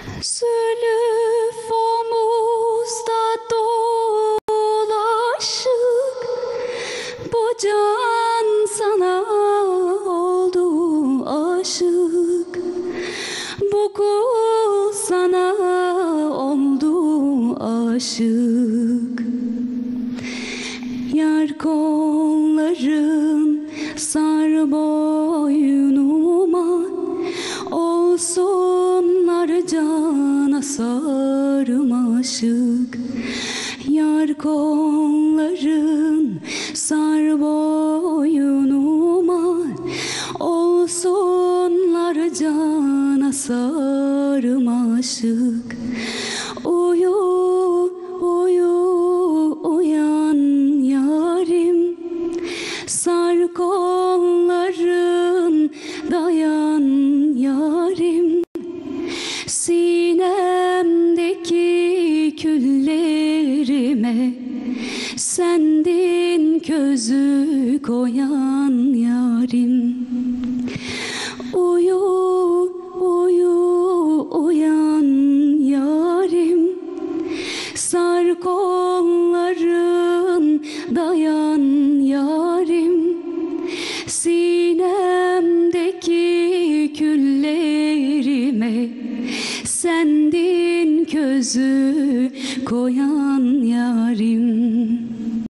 Zülüf omuzda dolaşık, bu can sana oldu aşık, bu kul sana oldu aşık. Yar kolların sar boynuma, olsunlar cana sarmaşık. Yar kolların sar boynuma, olsunlar cana sarmaşık. Uyu, uyu, uyan yarim, sar kolların, dayan yarim. Sinemdeki küllerime sendin közü koyan yarim. Uyu, uyu, uyan yarim, sar kolların, dayan yarim. Sinemdeki küllerime sendin közü koyan